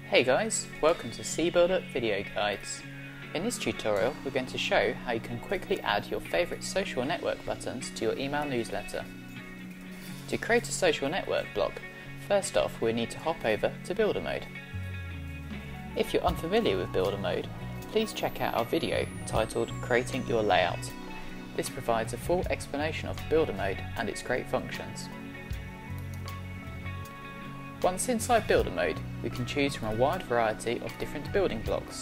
Hey guys, welcome to CBuilder Video Guides. In this tutorial we're going to show how you can quickly add your favourite social network buttons to your email newsletter. To create a social network block, first off we need to hop over to Builder Mode. If you're unfamiliar with Builder Mode, please check out our video titled Creating Your Layout. This provides a full explanation of Builder Mode and its great functions. Once inside Builder Mode, we can choose from a wide variety of different building blocks.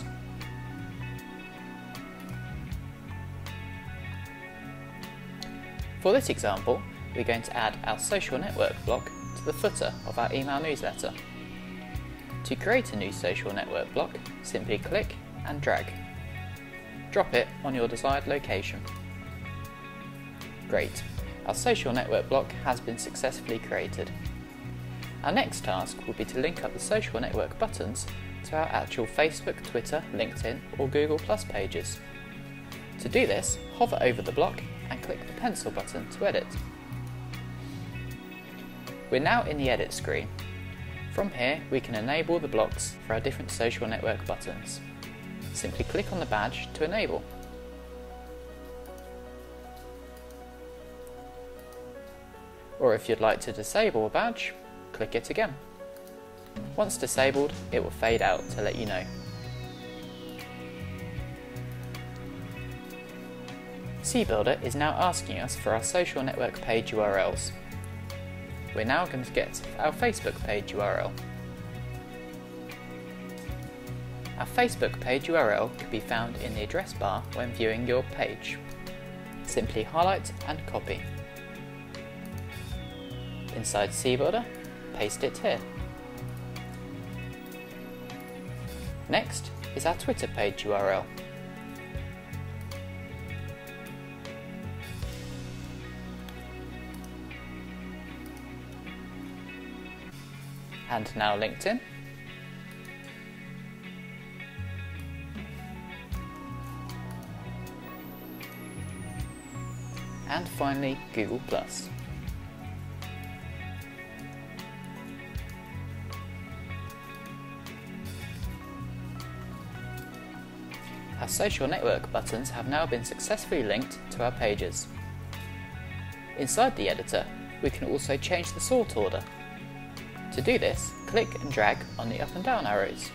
For this example, we're going to add our social network block to the footer of our email newsletter. To create a new social network block, simply click and drag. Drop it on your desired location. Great, our social network block has been successfully created. Our next task will be to link up the social network buttons to our actual Facebook, Twitter, LinkedIn or Google Plus pages. To do this, hover over the block and click the pencil button to edit. We're now in the edit screen. From here we can enable the blocks for our different social network buttons. Simply click on the badge to enable. Or if you'd like to disable a badge, click it again. Once disabled, it will fade out to let you know. CBuilder is now asking us for our social network page URLs. We're now going to get our Facebook page URL. Our Facebook page URL can be found in the address bar when viewing your page. Simply highlight and copy. Inside CBuilder, paste it here. Next is our Twitter page URL. And now LinkedIn. And finally Google Plus. Our social network buttons have now been successfully linked to our pages. Inside the editor, we can also change the sort order. To do this, click and drag on the up and down arrows.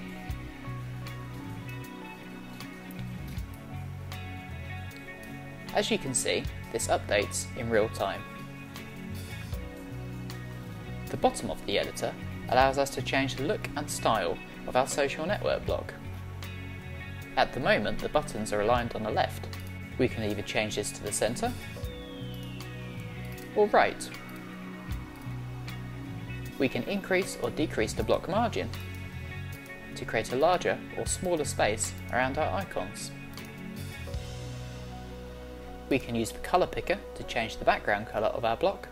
As you can see, this updates in real time. The bottom of the editor allows us to change the look and style of our social network block. At the moment, the buttons are aligned on the left. We can either change this to the centre or right. We can increase or decrease the block margin to create a larger or smaller space around our icons. We can use the colour picker to change the background colour of our block,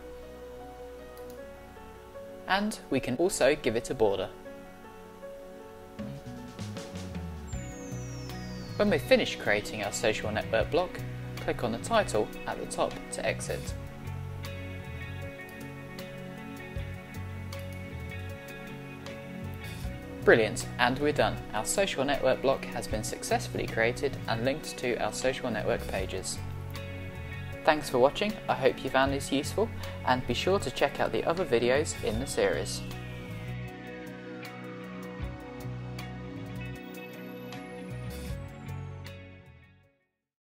and we can also give it a border. When we've finished creating our social network block, click on the title at the top to exit. Brilliant, and we're done. Our social network block has been successfully created and linked to our social network pages. Thanks for watching, I hope you found this useful, and be sure to check out the other videos in the series.